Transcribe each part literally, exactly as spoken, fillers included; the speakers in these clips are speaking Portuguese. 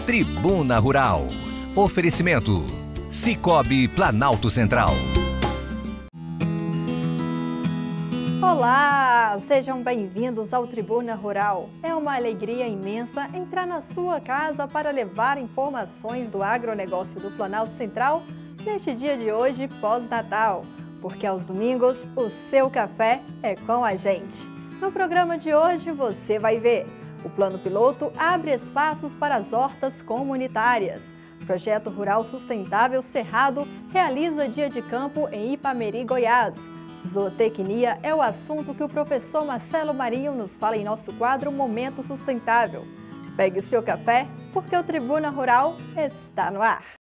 Tribuna Rural. Oferecimento: Cicobi Planalto Central. Olá, sejam bem-vindos ao Tribuna Rural. É uma alegria imensa entrar na sua casa para levar informações do agronegócio do Planalto Central neste dia de hoje, pós-Natal, porque aos domingos o seu café é com a gente. No programa de hoje você vai ver: o Plano Piloto abre espaços para as hortas comunitárias. Projeto Rural Sustentável Cerrado realiza dia de campo em Ipameri, Goiás. Zootecnia é o assunto que o professor Marcelo Marinho nos fala em nosso quadro Momento Sustentável. Pegue o seu café, porque o Tribuna Rural está no ar.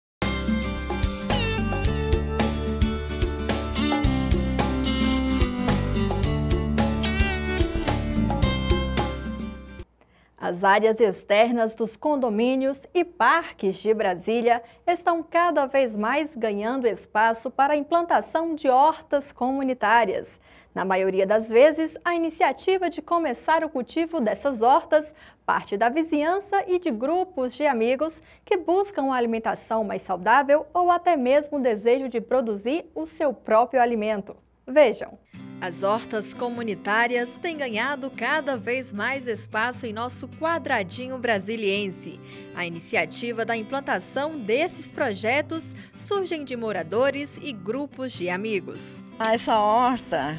As áreas externas dos condomínios e parques de Brasília estão cada vez mais ganhando espaço para a implantação de hortas comunitárias. Na maioria das vezes, a iniciativa de começar o cultivo dessas hortas parte da vizinhança e de grupos de amigos que buscam uma alimentação mais saudável ou até mesmo o desejo de produzir o seu próprio alimento. Vejam. As hortas comunitárias têm ganhado cada vez mais espaço em nosso quadradinho brasiliense. A iniciativa da implantação desses projetos surgem de moradores e grupos de amigos. Essa horta,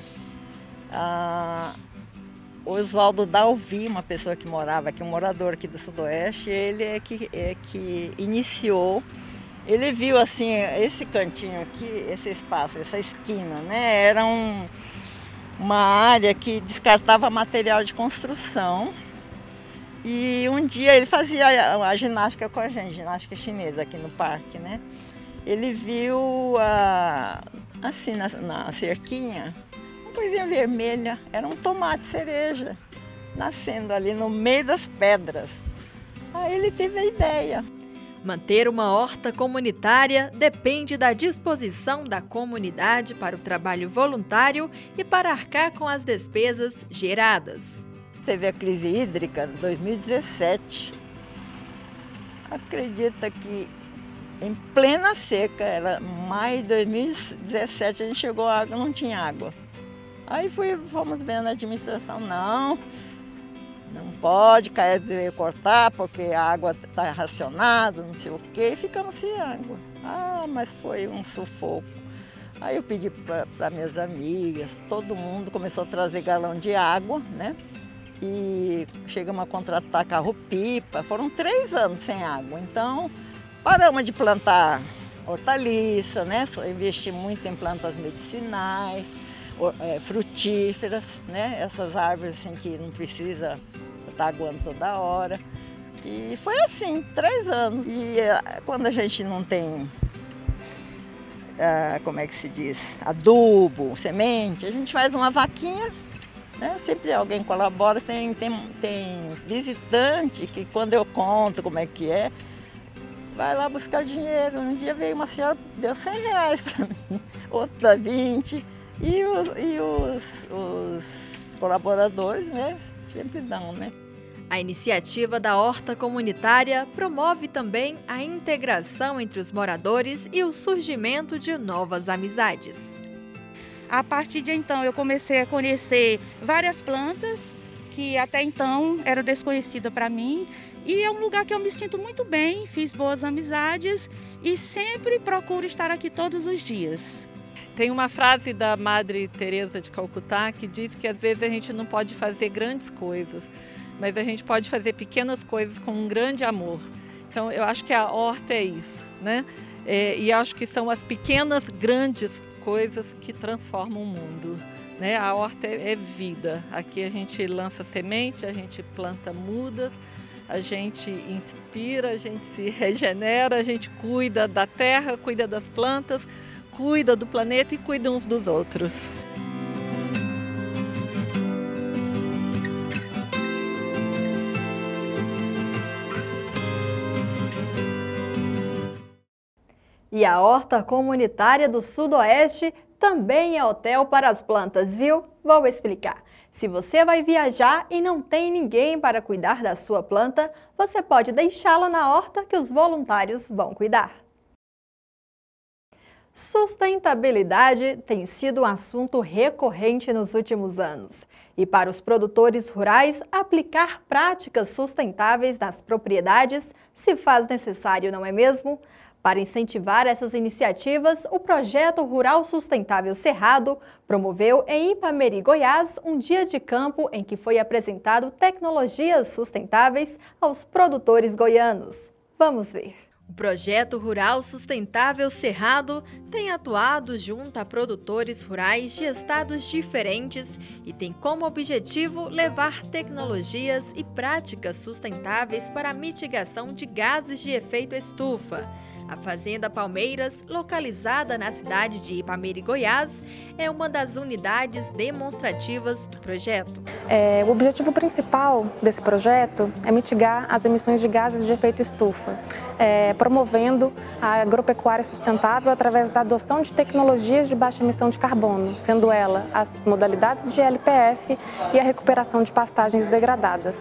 ah, o Oswaldo Dalvi, uma pessoa que morava aqui, um morador aqui do Sudoeste, ele é que, é que iniciou. Ele viu assim, esse cantinho aqui, esse espaço, essa esquina, né? Era um, uma área que descartava material de construção. E um dia ele fazia a, a ginástica com a gente, ginástica chinesa aqui no parque, né? Ele viu a, assim na, na cerquinha, uma coisinha vermelha, era um tomate cereja, nascendo ali no meio das pedras. Aí ele teve a ideia. Manter uma horta comunitária depende da disposição da comunidade para o trabalho voluntário e para arcar com as despesas geradas. Teve a crise hídrica em dois mil e dezessete. Acredita que em plena seca, era maio de dois mil e dezessete, a gente chegou a água, não tinha água. Aí fui, fomos vendo a administração, não... Não pode cair, cortar porque a água está racionada, não sei o quê, e ficamos sem água. Ah, mas foi um sufoco. Aí eu pedi para minhas amigas, todo mundo começou a trazer galão de água, né? E chegamos a contratar carro-pipa, foram três anos sem água. Então, paramos de plantar hortaliça, né? Só investi muito em plantas medicinais, frutíferas, né? Essas árvores assim que não precisa estar aguando toda hora. E foi assim, três anos. E quando a gente não tem, ah, como é que se diz, adubo, semente, a gente faz uma vaquinha, né? Sempre alguém colabora, tem, tem, tem visitante que quando eu conto como é que é, vai lá buscar dinheiro. Um dia veio uma senhora, deu cem reais para mim, outra vinte. E os, e os, os colaboradores, né, sempre dão, né? A iniciativa da horta comunitária promove também a integração entre os moradores e o surgimento de novas amizades. A partir de então eu comecei a conhecer várias plantas que até então eram desconhecidas para mim. E é um lugar que eu me sinto muito bem, fiz boas amizades e sempre procuro estar aqui todos os dias. Tem uma frase da Madre Teresa de Calcutá que diz que às vezes a gente não pode fazer grandes coisas, mas a gente pode fazer pequenas coisas com um grande amor. Então eu acho que a horta é isso, né? É, e acho que são as pequenas, grandes coisas que transformam o mundo, né? A horta é, é vida. Aqui a gente lança semente, a gente planta mudas, a gente inspira, a gente se regenera, a gente cuida da terra, cuida das plantas, cuida do planeta e cuida uns dos outros. E a horta comunitária do Sudoeste também é hotel para as plantas, viu? Vou explicar. Se você vai viajar e não tem ninguém para cuidar da sua planta, você pode deixá-la na horta que os voluntários vão cuidar. Sustentabilidade tem sido um assunto recorrente nos últimos anos. E para os produtores rurais, aplicar práticas sustentáveis nas propriedades se faz necessário, não é mesmo? Para incentivar essas iniciativas, o Projeto Rural Sustentável Cerrado promoveu em Ipameri, Goiás, um dia de campo em que foi apresentado tecnologias sustentáveis aos produtores goianos. Vamos ver. O Projeto Rural Sustentável Cerrado tem atuado junto a produtores rurais de estados diferentes e tem como objetivo levar tecnologias e práticas sustentáveis para a mitigação de gases de efeito estufa. A Fazenda Palmeiras, localizada na cidade de Ipameri, Goiás, é uma das unidades demonstrativas do projeto. É, o objetivo principal desse projeto é mitigar as emissões de gases de efeito estufa, é, promovendo a agropecuária sustentável através da adoção de tecnologias de baixa emissão de carbono, sendo ela as modalidades de L P F e a recuperação de pastagens degradadas.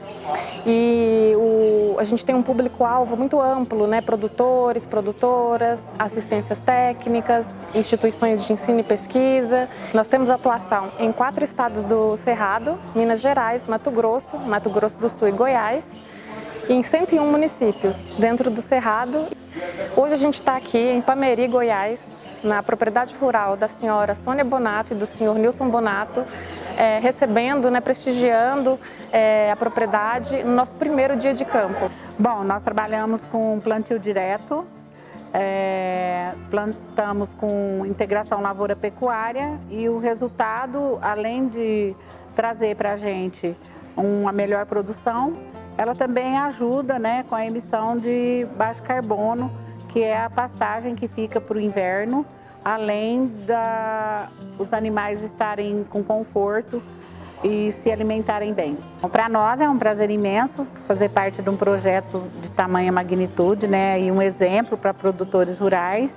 E o, a gente tem um público-alvo muito amplo, né? Produtores, produtoras, assistências técnicas, instituições de ensino e pesquisa. Nós temos atuação em quatro estados do Cerrado, Minas Gerais, Mato Grosso, Mato Grosso do Sul e Goiás, e em cento e um municípios dentro do Cerrado. Hoje a gente está aqui em Ipameri, Goiás, na propriedade rural da senhora Sônia Bonato e do senhor Nilson Bonato, é, recebendo, né, prestigiando é, a propriedade no nosso primeiro dia de campo. Bom, nós trabalhamos com plantio direto, é, plantamos com integração lavoura-pecuária e o resultado, além de trazer para a gente uma melhor produção, ela também ajuda, né, com a emissão de baixo carbono, que é a pastagem que fica para o inverno, além da os animais estarem com conforto e se alimentarem bem. Então, para nós é um prazer imenso fazer parte de um projeto de tamanha magnitude, né, e um exemplo para produtores rurais.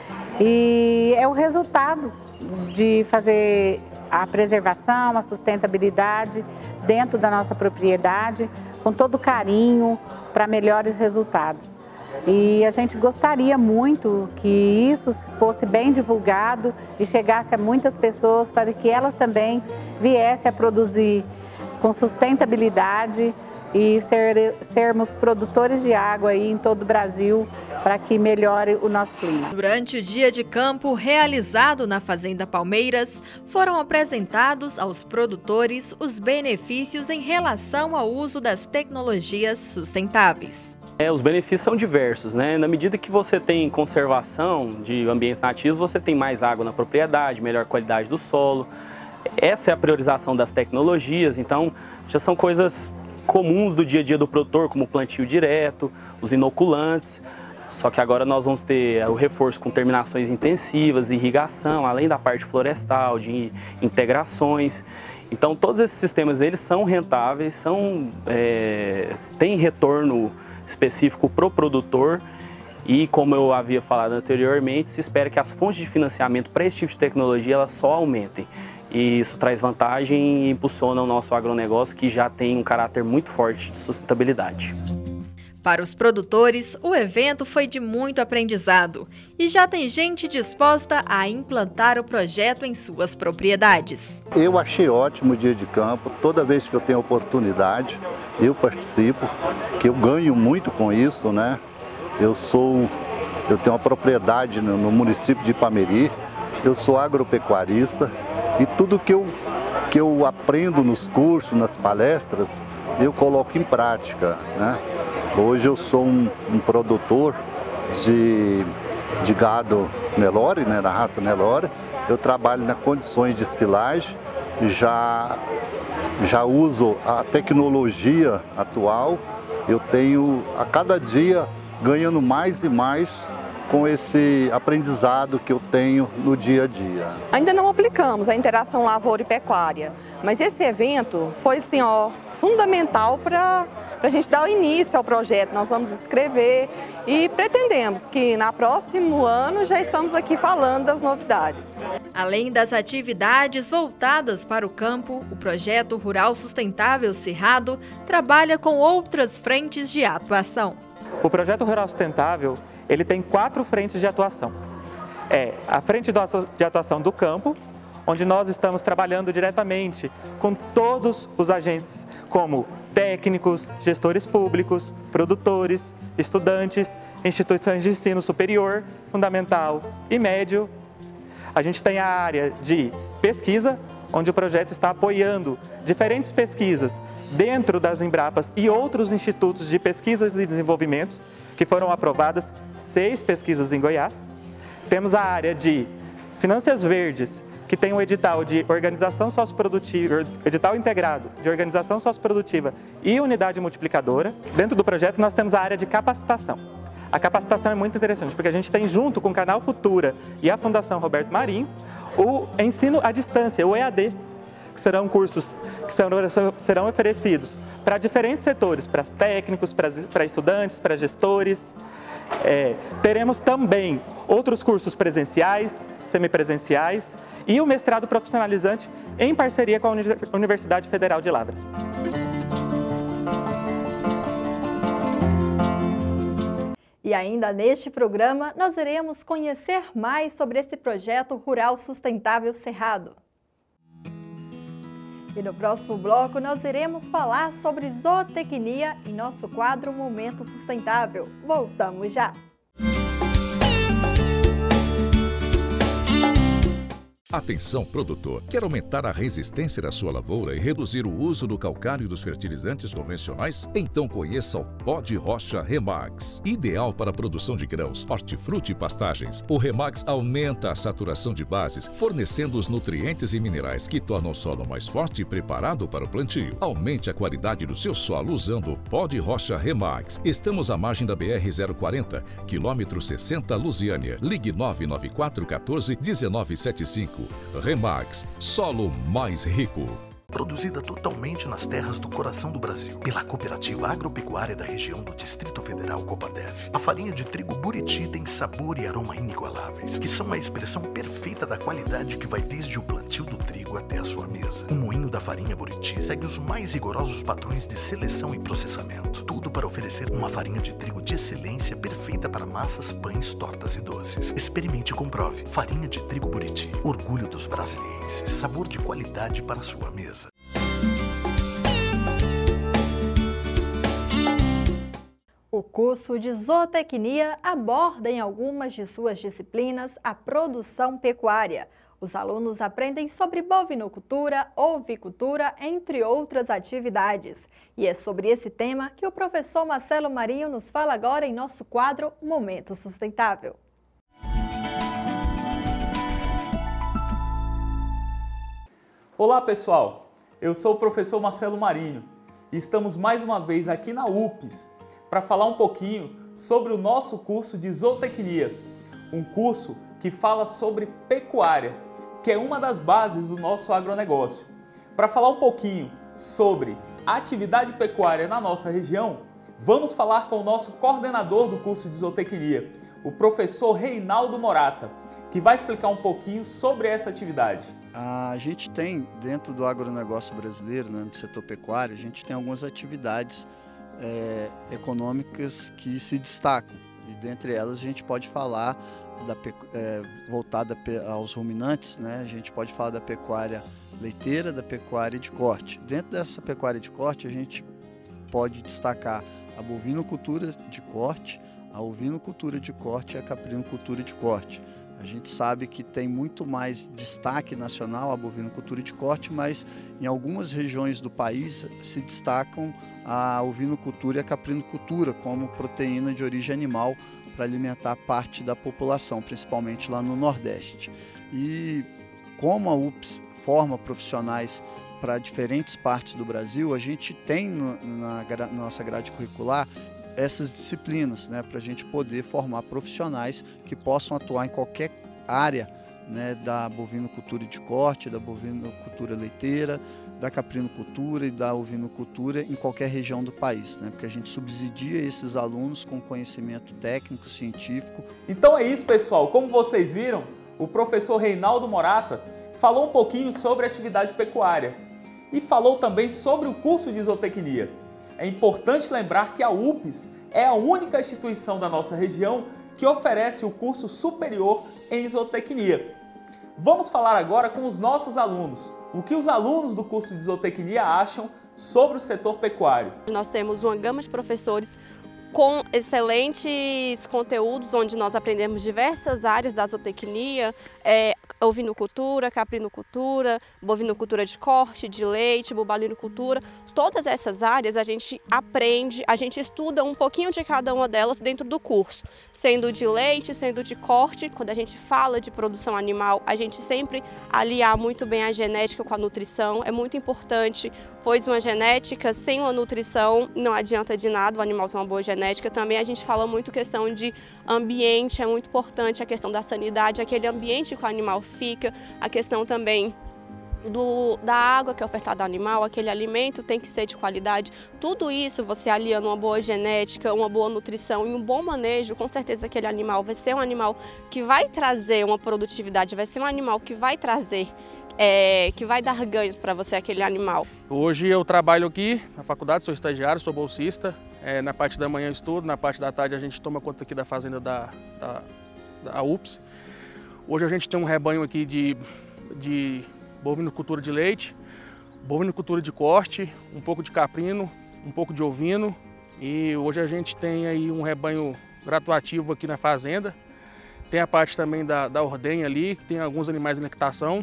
E é o resultado de fazer a preservação, a sustentabilidade dentro da nossa propriedade, com todo carinho, para melhores resultados. E a gente gostaria muito que isso fosse bem divulgado e chegasse a muitas pessoas para que elas também viessem a produzir com sustentabilidade e ser, sermos produtores de água aí em todo o Brasil para que melhore o nosso clima. Durante o dia de campo realizado na Fazenda Palmeiras, foram apresentados aos produtores os benefícios em relação ao uso das tecnologias sustentáveis. É, os benefícios são diversos, né? Na medida que você tem conservação de ambientes nativos, você tem mais água na propriedade, melhor qualidade do solo. Essa é a priorização das tecnologias, então já são coisas comuns do dia a dia do produtor, como o plantio direto, os inoculantes. Só que agora nós vamos ter o reforço com terminações intensivas, irrigação, além da parte florestal, de integrações. Então todos esses sistemas eles são rentáveis, são, é, têm retorno específico para o produtor e, como eu havia falado anteriormente, se espera que as fontes de financiamento para esse tipo de tecnologia elas só aumentem. E isso traz vantagem e impulsiona o nosso agronegócio, que já tem um caráter muito forte de sustentabilidade. Para os produtores, o evento foi de muito aprendizado e já tem gente disposta a implantar o projeto em suas propriedades. Eu achei ótimo o dia de campo, toda vez que eu tenho oportunidade, eu participo, que eu ganho muito com isso, né? Eu sou, eu tenho uma propriedade no, no município de Ipameri, eu sou agropecuarista e tudo que eu, que eu aprendo nos cursos, nas palestras, eu coloco em prática, né? Hoje eu sou um, um produtor de, de gado Nelore, né, da raça Nelore. Eu trabalho nas condições de silagem, já, já uso a tecnologia atual. Eu tenho a cada dia ganhando mais e mais com esse aprendizado que eu tenho no dia a dia. Ainda não aplicamos a interação lavoura e pecuária, mas esse evento foi assim, ó, fundamental para para a gente dar o início ao projeto. Nós vamos escrever e pretendemos que no próximo ano já estamos aqui falando das novidades. Além das atividades voltadas para o campo, o Projeto Rural Sustentável Cerrado trabalha com outras frentes de atuação. O Projeto Rural Sustentável, ele tem quatro frentes de atuação. É a frente de atuação do campo, onde nós estamos trabalhando diretamente com todos os agentes, como técnicos, gestores públicos, produtores, estudantes, instituições de ensino superior, fundamental e médio. A gente tem a área de pesquisa, onde o projeto está apoiando diferentes pesquisas dentro das Embrapas e outros institutos de pesquisas e desenvolvimento, que foram aprovadas seis pesquisas em Goiás. Temos a área de Finanças Verdes, que tem um edital de organização socioprodutiva, edital integrado de organização socioprodutiva e unidade multiplicadora. Dentro do projeto nós temos a área de capacitação. A capacitação é muito interessante, porque a gente tem junto com o Canal Futura e a Fundação Roberto Marinho, o ensino à distância, o E A D, que serão cursos que serão, serão oferecidos para diferentes setores, para técnicos, para, para estudantes, para gestores. É, teremos também outros cursos presenciais, semipresenciais e o mestrado profissionalizante em parceria com a Universidade Federal de Lavras. E ainda neste programa, nós iremos conhecer mais sobre esse projeto rural sustentável Cerrado. E no próximo bloco, nós iremos falar sobre zootecnia em nosso quadro Momento Sustentável. Voltamos já! Atenção, produtor! Quer aumentar a resistência da sua lavoura e reduzir o uso do calcário e dos fertilizantes convencionais? Então conheça o Pó de Rocha Remax. Ideal para a produção de grãos, hortifruti e pastagens. O Remax aumenta a saturação de bases, fornecendo os nutrientes e minerais que tornam o solo mais forte e preparado para o plantio. Aumente a qualidade do seu solo usando o Pó de Rocha Remax. Estamos à margem da B R zero quarenta, quilômetro sessenta, Lusiânia. Ligue nove nove quatro um quatro um nove sete cinco. Remax, solo mais rico. Produzida totalmente nas terras do coração do Brasil, pela Cooperativa Agropecuária da região do Distrito Federal Copadev. A farinha de trigo Buriti tem sabor e aroma inigualáveis, que são a expressão perfeita da qualidade que vai desde o plantio do trigo até a sua mesa. O moinho da farinha Buriti segue os mais rigorosos padrões de seleção e processamento. Tudo para oferecer uma farinha de trigo de excelência perfeita para massas, pães, tortas e doces. Experimente e comprove. Farinha de trigo Buriti. Orgulho dos brasilienses. Sabor de qualidade para a sua mesa. O curso de zootecnia aborda em algumas de suas disciplinas a produção pecuária. Os alunos aprendem sobre bovinocultura, ovicultura, entre outras atividades. E é sobre esse tema que o professor Marcelo Marinho nos fala agora em nosso quadro Momento Sustentável. Olá, pessoal! Eu sou o professor Marcelo Marinho e estamos mais uma vez aqui na U P S para falar um pouquinho sobre o nosso curso de zootecnia, um curso que fala sobre pecuária, que é uma das bases do nosso agronegócio. Para falar um pouquinho sobre a atividade pecuária na nossa região, vamos falar com o nosso coordenador do curso de zootecnia, o professor Reinaldo Morata, que vai explicar um pouquinho sobre essa atividade. A gente tem, dentro do agronegócio brasileiro, né, no setor pecuário, a gente tem algumas atividades é, econômicas que se destacam. E dentre elas a gente pode falar, da, é, voltada aos ruminantes, né, a gente pode falar da pecuária leiteira, da pecuária de corte. Dentro dessa pecuária de corte a gente pode destacar a bovinocultura de corte, a ovinocultura de corte e a caprinocultura de corte. A gente sabe que tem muito mais destaque nacional a bovinocultura de corte, mas em algumas regiões do país se destacam a ovinocultura e a caprinocultura como proteína de origem animal para alimentar parte da população, principalmente lá no Nordeste. E como a U P S forma profissionais para diferentes partes do Brasil, a gente tem no, na, na nossa grade curricular essas disciplinas, né, para a gente poder formar profissionais que possam atuar em qualquer área, né, da bovinocultura de corte, da bovinocultura leiteira, da caprinocultura e da ovinocultura em qualquer região do país, né? Porque a gente subsidia esses alunos com conhecimento técnico, científico. Então é isso, pessoal. Como vocês viram, o professor Reinaldo Morata falou um pouquinho sobre a atividade pecuária e falou também sobre o curso de zootecnia. É importante lembrar que a U P S é a única instituição da nossa região que oferece o curso superior em zootecnia. Vamos falar agora com os nossos alunos. O que os alunos do curso de zootecnia acham sobre o setor pecuário? Nós temos uma gama de professores com excelentes conteúdos, onde nós aprendemos diversas áreas da zootecnia, é, ovinocultura, caprinocultura, bovinocultura de corte, de leite, bubalinocultura. Todas essas áreas a gente aprende, a gente estuda um pouquinho de cada uma delas dentro do curso, sendo de leite, sendo de corte. Quando a gente fala de produção animal, a gente sempre aliar muito bem a genética com a nutrição, é muito importante, pois uma genética sem uma nutrição não adianta de nada o animal ter uma boa genética. Também a gente fala muito questão de ambiente, é muito importante a questão da sanidade, aquele ambiente que o animal fica, a questão também Do, da água que é ofertada ao animal, aquele alimento tem que ser de qualidade. Tudo isso você aliando uma boa genética, uma boa nutrição e um bom manejo, com certeza aquele animal vai ser um animal que vai trazer uma produtividade, vai ser um animal que vai trazer, é, que vai dar ganhos para você, aquele animal. Hoje eu trabalho aqui na faculdade, sou estagiário, sou bolsista. É, na parte da manhã eu estudo, na parte da tarde a gente toma conta aqui da fazenda da, da, da U P S. Hoje a gente tem um rebanho aqui de... de bovinocultura de leite, bovinocultura de corte, um pouco de caprino, um pouco de ovino, e hoje a gente tem aí um rebanho graduativo aqui na fazenda. Tem a parte também da, da ordenha ali, que tem alguns animais em lactação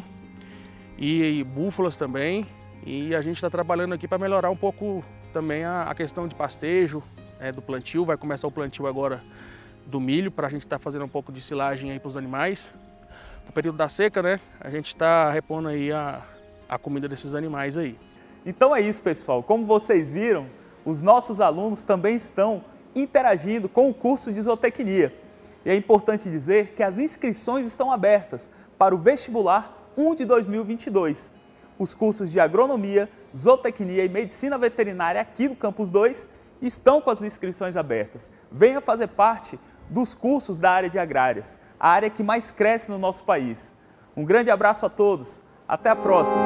e, e búfalas também, e a gente está trabalhando aqui para melhorar um pouco também a, a questão de pastejo, é, do plantio. Vai começar o plantio agora do milho, para a gente estar tá fazendo um pouco de silagem aí para os animais. No período da seca, né, a gente está repondo aí a, a comida desses animais aí. Então é isso, pessoal. Como vocês viram, os nossos alunos também estão interagindo com o curso de zootecnia. E é importante dizer que as inscrições estão abertas para o vestibular um de dois mil e vinte e dois. Os cursos de agronomia, zootecnia e medicina veterinária aqui do Campus dois estão com as inscrições abertas. Venha fazer parte dos cursos da área de agrárias, a área que mais cresce no nosso país. Um grande abraço a todos, até a próxima!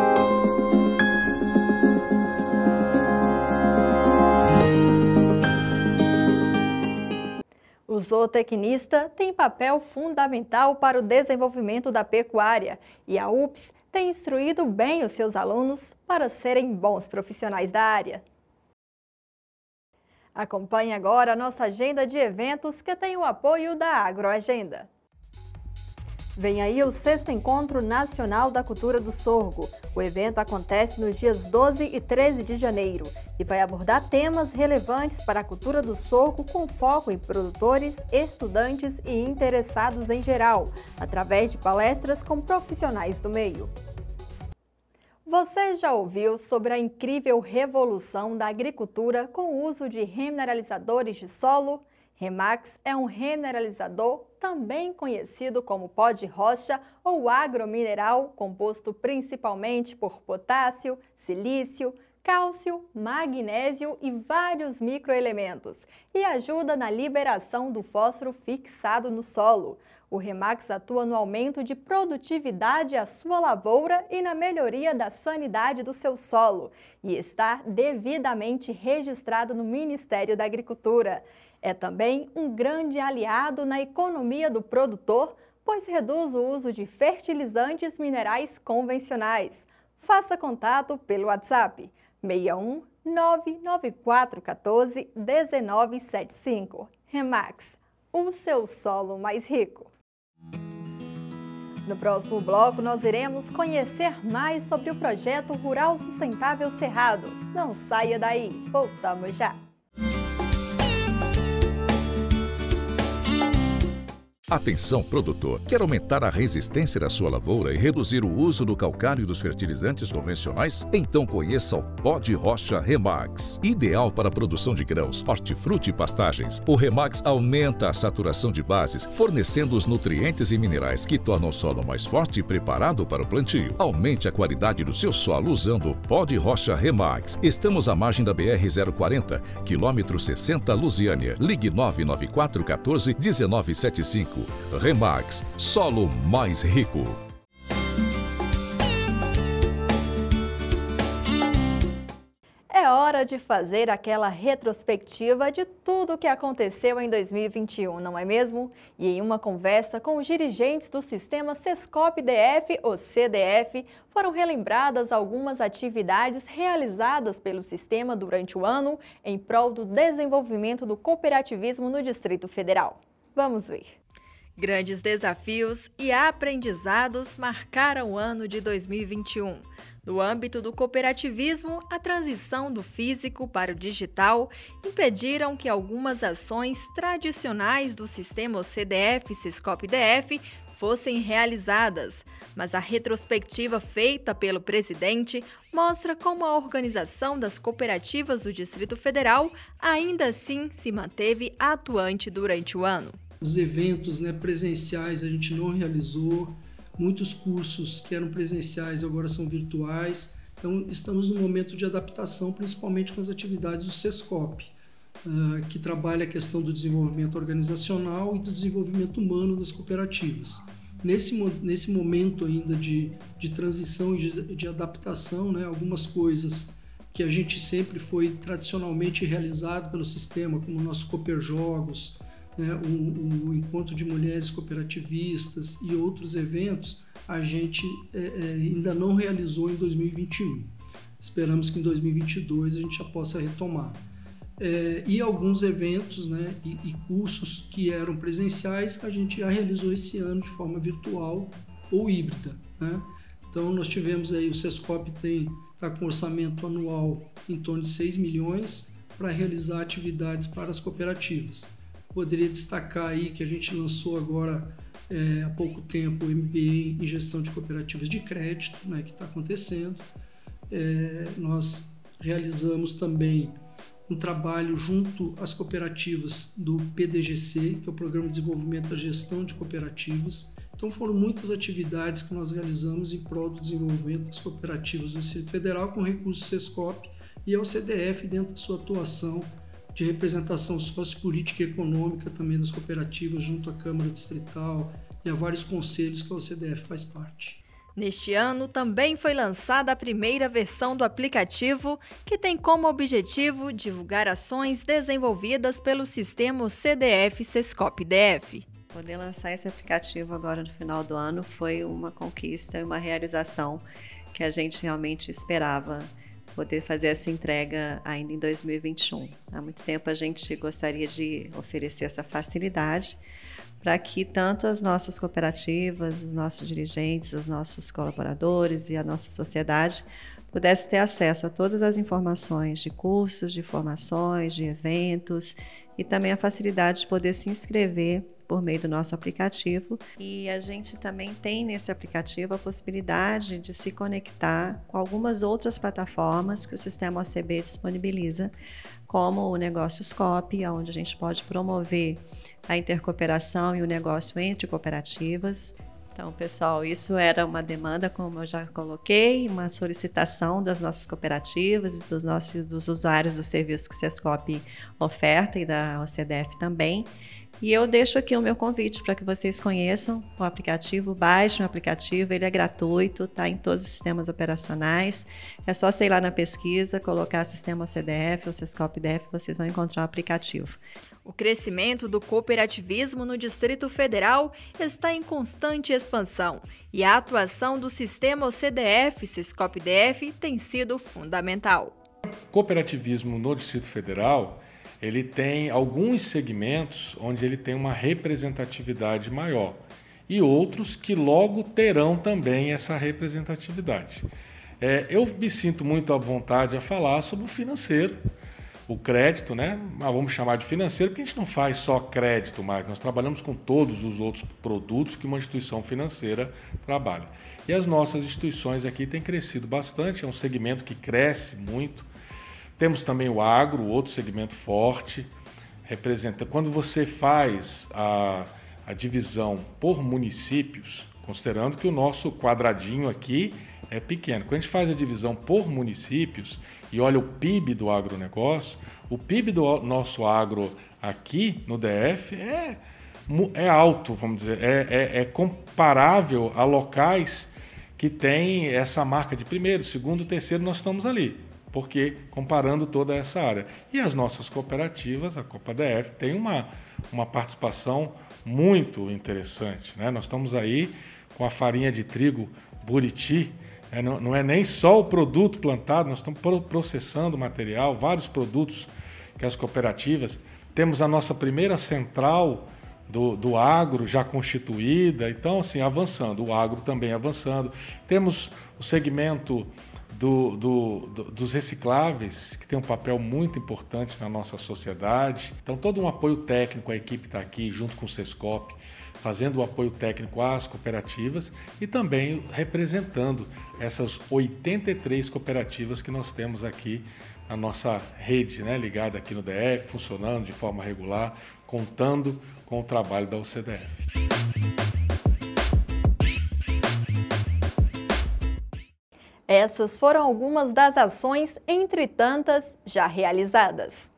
O zootecnista tem papel fundamental para o desenvolvimento da pecuária e a U P S tem instruído bem os seus alunos para serem bons profissionais da área. Acompanhe agora a nossa agenda de eventos que tem o apoio da Agroagenda. Vem aí o sexto Encontro Nacional da Cultura do Sorgo. O evento acontece nos dias doze e treze de janeiro e vai abordar temas relevantes para a cultura do sorgo com foco em produtores, estudantes e interessados em geral, através de palestras com profissionais do meio. Você já ouviu sobre a incrível revolução da agricultura com o uso de remineralizadores de solo? Remax é um remineralizador também conhecido como pó de rocha ou agromineral, composto principalmente por potássio, silício, cálcio, magnésio e vários microelementos, e ajuda na liberação do fósforo fixado no solo. O Remax atua no aumento de produtividade à sua lavoura e na melhoria da sanidade do seu solo, e está devidamente registrado no Ministério da Agricultura. É também um grande aliado na economia do produtor, pois reduz o uso de fertilizantes minerais convencionais. Faça contato pelo WhatsApp seis um nove nove quatro um quatro um nove sete cinco. Remax, o seu solo mais rico. No próximo bloco, nós iremos conhecer mais sobre o projeto Rural Sustentável Cerrado. Não saia daí, voltamos já! Atenção, produtor! Quer aumentar a resistência da sua lavoura e reduzir o uso do calcário e dos fertilizantes convencionais? Então conheça o Pó de Rocha Remax. Ideal para a produção de grãos, hortifruti e pastagens. O Remax aumenta a saturação de bases, fornecendo os nutrientes e minerais que tornam o solo mais forte e preparado para o plantio. Aumente a qualidade do seu solo usando o Pó de Rocha Remax. Estamos à margem da B R zero quarenta, quilômetro sessenta, Lusiânia. Ligue nove nove quatro um quatro um nove sete cinco. Remax, solo mais rico. É hora de fazer aquela retrospectiva de tudo o que aconteceu em dois mil e vinte e um, não é mesmo? E em uma conversa com os dirigentes do sistema Sescop D F, ou C D F, foram relembradas algumas atividades realizadas pelo sistema durante o ano em prol do desenvolvimento do cooperativismo no Distrito Federal. Vamos ver. Grandes desafios e aprendizados marcaram o ano de dois mil e vinte e um. No âmbito do cooperativismo, a transição do físico para o digital impediram que algumas ações tradicionais do sistema C D F, Sescop D F, fossem realizadas, mas a retrospectiva feita pelo presidente mostra como a organização das cooperativas do Distrito Federal ainda assim se manteve atuante durante o ano. Os eventos, né, presenciais a gente não realizou, muitos cursos que eram presenciais agora são virtuais, então estamos num momento de adaptação, principalmente com as atividades do Sescop, uh, que trabalha a questão do desenvolvimento organizacional e do desenvolvimento humano das cooperativas. Nesse, nesse momento ainda de, de transição e de, de adaptação, né, algumas coisas que a gente sempre foi tradicionalmente realizado pelo sistema, como o nosso Cooper Jogos, né, o, o encontro de mulheres cooperativistas e outros eventos, a gente é, é, ainda não realizou em dois mil e vinte e um. Esperamos que em dois mil e vinte e dois a gente já possa retomar. É, e alguns eventos, né, e, e cursos que eram presenciais, a gente já realizou esse ano de forma virtual ou híbrida, né? Então nós tivemos aí, o Sescop tem está com orçamento anual em torno de seis milhões para realizar atividades para as cooperativas. Poderia destacar aí que a gente lançou agora é, há pouco tempo o M B A em gestão de cooperativas de crédito, né, que está acontecendo. É, nós realizamos também um trabalho junto às cooperativas do P D G C, que é o Programa de Desenvolvimento da Gestão de Cooperativas. Então foram muitas atividades que nós realizamos em prol do desenvolvimento das cooperativas do Distrito Federal com recursos Sescop e ao C D F dentro da sua atuação de representação sociopolítica e econômica também das cooperativas junto à Câmara Distrital e a vários conselhos que o C D F faz parte. Neste ano, também foi lançada a primeira versão do aplicativo, que tem como objetivo divulgar ações desenvolvidas pelo sistema C D F Sescop D F. Poder lançar esse aplicativo agora no final do ano foi uma conquista e uma realização que a gente realmente esperava poder fazer essa entrega ainda em dois mil e vinte e um. Há muito tempo a gente gostaria de oferecer essa facilidade para que tanto as nossas cooperativas, os nossos dirigentes, os nossos colaboradores e a nossa sociedade pudessem ter acesso a todas as informações de cursos, de formações, de eventos e também a facilidade de poder se inscrever por meio do nosso aplicativo. E a gente também tem nesse aplicativo a possibilidade de se conectar com algumas outras plataformas que o sistema O C B disponibiliza, como o Negócio Scope, onde a gente pode promover a intercooperação e o negócio entre cooperativas. Então, pessoal, isso era uma demanda, como eu já coloquei, uma solicitação das nossas cooperativas e dos nossos dos usuários do serviço que o Sescop oferta e da O C D F também. E eu deixo aqui o meu convite para que vocês conheçam o aplicativo, baixem o aplicativo, ele é gratuito, está em todos os sistemas operacionais. É só você ir lá na pesquisa, colocar sistema O C D F ou Sescop D F, vocês vão encontrar o aplicativo. O crescimento do cooperativismo no Distrito Federal está em constante expansão e a atuação do sistema O C D F, Sescop D F, tem sido fundamental. O cooperativismo no Distrito Federal, ele tem alguns segmentos onde ele tem uma representatividade maior e outros que logo terão também essa representatividade. É, eu me sinto muito à vontade a falar sobre o financeiro, o crédito, né? Mas vamos chamar de financeiro, porque a gente não faz só crédito mais, nós trabalhamos com todos os outros produtos que uma instituição financeira trabalha. E as nossas instituições aqui têm crescido bastante, é um segmento que cresce muito. Temos também o agro, outro segmento forte, representa. Quando você faz a, a divisão por municípios, considerando que o nosso quadradinho aqui é pequeno. Quando a gente faz a divisão por municípios e olha o P I B do agronegócio, o P I B do nosso agro aqui no D F é, é alto, vamos dizer, é, é, é comparável a locais que têm essa marca de primeiro, segundo, terceiro, nós estamos ali, porque comparando toda essa área. E as nossas cooperativas, a Copa D F, tem uma, uma participação muito interessante, né? Nós estamos aí com a farinha de trigo Buriti, é, não, não é nem só o produto plantado, nós estamos processando material, vários produtos que as cooperativas, temos a nossa primeira central do, do agro já constituída, então assim, avançando, o agro também avançando. Temos o segmento do, do, do, dos recicláveis, que tem um papel muito importante na nossa sociedade. Então todo um apoio técnico, a equipe está aqui junto com o Sescop, fazendo o apoio técnico às cooperativas e também representando essas oitenta e três cooperativas que nós temos aqui na nossa rede, né, ligada aqui no D F, funcionando de forma regular, contando com o trabalho da O C D F. Essas foram algumas das ações, entre tantas, já realizadas.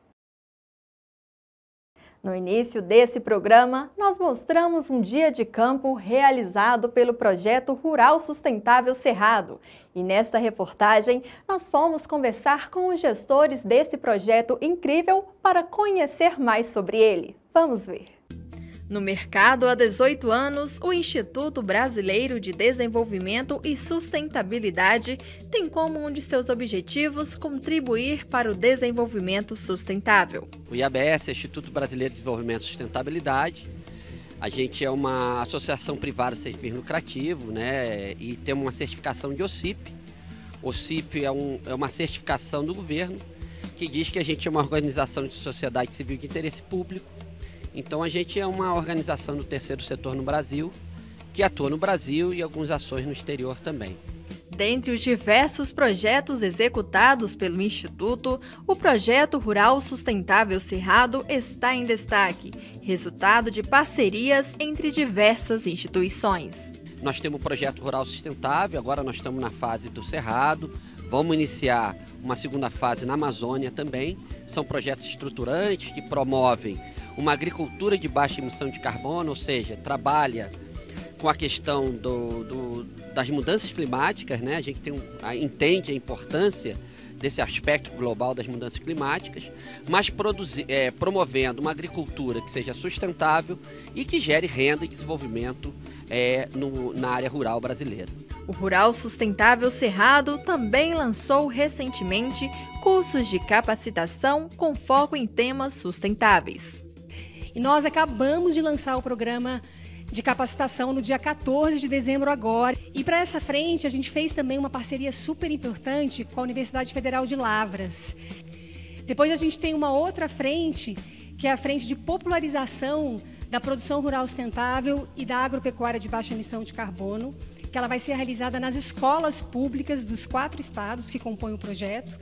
No início desse programa, nós mostramos um dia de campo realizado pelo Projeto Rural Sustentável Cerrado. E nesta reportagem, nós fomos conversar com os gestores desse projeto incrível para conhecer mais sobre ele. Vamos ver. No mercado há dezoito anos, o Instituto Brasileiro de Desenvolvimento e Sustentabilidade tem como um de seus objetivos contribuir para o desenvolvimento sustentável. O I A B S é Instituto Brasileiro de Desenvolvimento e Sustentabilidade. A gente é uma associação privada sem fins lucrativos, né? E temos uma certificação de O C I P. O C I P é, um, é uma certificação do governo que diz que a gente é uma organização de sociedade civil de interesse público. Então a gente é uma organização do terceiro setor no Brasil, que atua no Brasil e algumas ações no exterior também. Dentre os diversos projetos executados pelo Instituto, o Projeto Rural Sustentável Cerrado está em destaque, resultado de parcerias entre diversas instituições. Nós temos o Projeto Rural Sustentável, agora nós estamos na fase do Cerrado, vamos iniciar uma segunda fase na Amazônia também. São projetos estruturantes que promovem uma agricultura de baixa emissão de carbono, ou seja, trabalha com a questão do, do, das mudanças climáticas, né? A gente tem um, a, entende a importância desse aspecto global das mudanças climáticas, mas produzir, é, promovendo uma agricultura que seja sustentável e que gere renda e desenvolvimento é, no, na área rural brasileira. O Rural Sustentável Cerrado também lançou recentemente cursos de capacitação com foco em temas sustentáveis. E nós acabamos de lançar o programa de capacitação no dia quatorze de dezembro agora. E para essa frente, a gente fez também uma parceria super importante com a Universidade Federal de Lavras. Depois a gente tem uma outra frente, que é a frente de popularização da produção rural sustentável e da agropecuária de baixa emissão de carbono, que ela vai ser realizada nas escolas públicas dos quatro estados que compõem o projeto.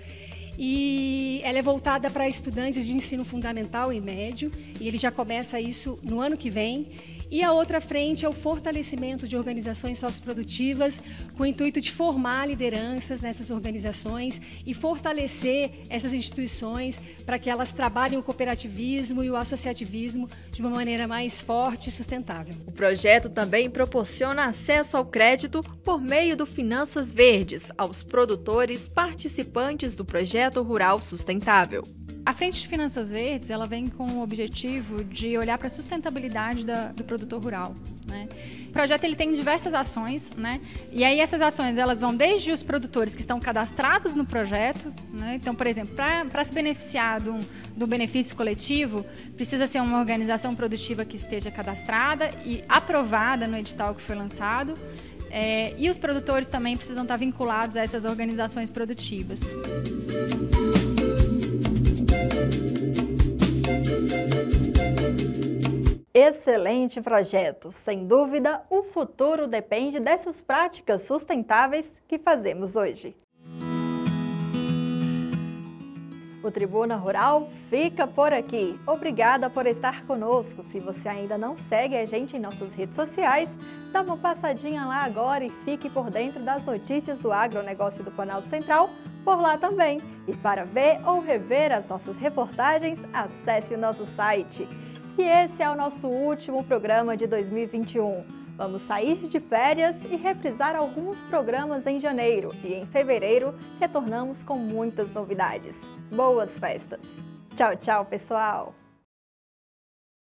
E ela é voltada para estudantes de ensino fundamental e médio, e ele já começa isso no ano que vem. E a outra frente é o fortalecimento de organizações socioprodutivas, com o intuito de formar lideranças nessas organizações e fortalecer essas instituições para que elas trabalhem o cooperativismo e o associativismo de uma maneira mais forte e sustentável. O projeto também proporciona acesso ao crédito por meio do Finanças Verdes aos produtores participantes do Projeto Rural Sustentável. A Frente de Finanças Verdes, ela vem com o objetivo de olhar para a sustentabilidade da, do produtor rural, né? O projeto ele tem diversas ações, né? E aí essas ações elas vão desde os produtores que estão cadastrados no projeto, né? Então, por exemplo, para se beneficiar do, do benefício coletivo, precisa ser uma organização produtiva que esteja cadastrada e aprovada no edital que foi lançado. É, e os produtores também precisam estar vinculados a essas organizações produtivas. excelente projeto. Sem dúvida, o futuro depende dessas práticas sustentáveis que fazemos hoje. O Tribuna Rural fica por aqui. Obrigada por estar conosco. Se você ainda não segue a gente em nossas redes sociais, dá uma passadinha lá agora e fique por dentro das notícias do agronegócio do Planalto Central por lá também. E para ver ou rever as nossas reportagens, acesse o nosso site. E esse é o nosso último programa de dois mil e vinte e um. Vamos sair de férias e reprisar alguns programas em janeiro. E em fevereiro, retornamos com muitas novidades. Boas festas! Tchau, tchau, pessoal!